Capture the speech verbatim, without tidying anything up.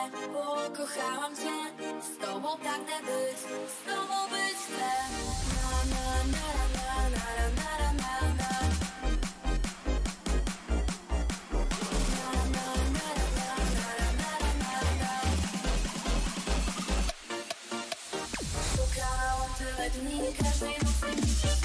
bo kochałam cię. Z tobą pragnę być, z tobą być chcę. Na na na na na na na na na. Szukałam tyle dni, każdej nocy mi się